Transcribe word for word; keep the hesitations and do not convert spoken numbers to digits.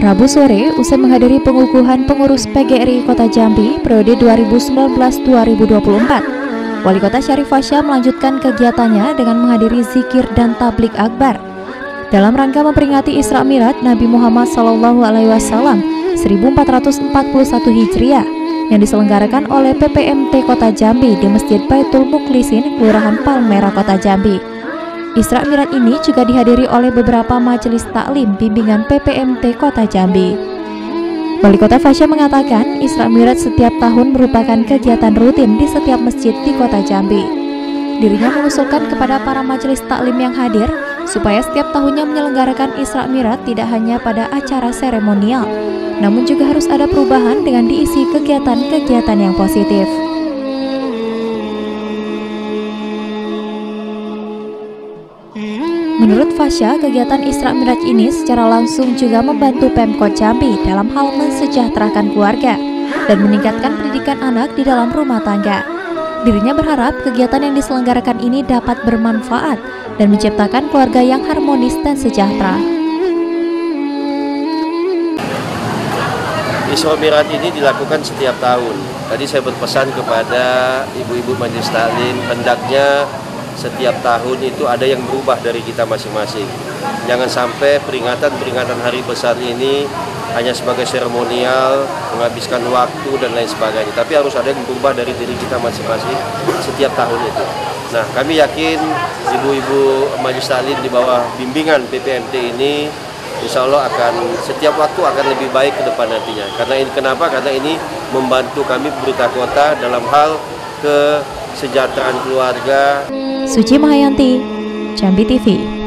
Rabu sore, usai menghadiri pengukuhan pengurus P G R I Kota Jambi periode dua ribu sembilan belas sampai dua ribu dua puluh empat, Wali Kota Syarif Fasya melanjutkan kegiatannya dengan menghadiri zikir dan tablik akbar dalam rangka memperingati Isra Mi'raj Nabi Muhammad Shallallahu Alaihi Wasallam seribu empat ratus empat puluh satu Hijriah yang diselenggarakan oleh P P M T Kota Jambi di Masjid Baitul Mukhlisin, Kelurahan Palmerah, Kota Jambi. Isra Mi'raj ini juga dihadiri oleh beberapa majelis taklim bimbingan P P M T Kota Jambi. Wali Kota Fasya mengatakan Isra Mi'raj setiap tahun merupakan kegiatan rutin di setiap masjid di Kota Jambi. Dirinya mengusulkan kepada para majelis taklim yang hadir supaya setiap tahunnya menyelenggarakan Isra Mi'raj tidak hanya pada acara seremonial, namun juga harus ada perubahan dengan diisi kegiatan-kegiatan yang positif. Menurut Fasya, kegiatan Isra Mi'raj ini secara langsung juga membantu Pemkot Jambi dalam hal mensejahterakan keluarga dan meningkatkan pendidikan anak di dalam rumah tangga. Dirinya berharap kegiatan yang diselenggarakan ini dapat bermanfaat dan menciptakan keluarga yang harmonis dan sejahtera. Isra Mi'raj ini dilakukan setiap tahun. Tadi saya berpesan kepada ibu-ibu majelis taklim, hendaknya setiap tahun itu ada yang berubah dari kita masing-masing. Jangan sampai peringatan-peringatan hari besar ini hanya sebagai seremonial, menghabiskan waktu dan lain sebagainya. Tapi harus ada yang berubah dari diri kita masing-masing setiap tahun itu. Nah, kami yakin ibu-ibu majelis taklim di bawah bimbingan P P M T ini insya Allah akan setiap waktu akan lebih baik ke depan nantinya. Karena ini kenapa? Karena ini membantu kami pemerintah kota dalam hal kesejahteraan keluarga. Suci Mahayanti, Jambi T V.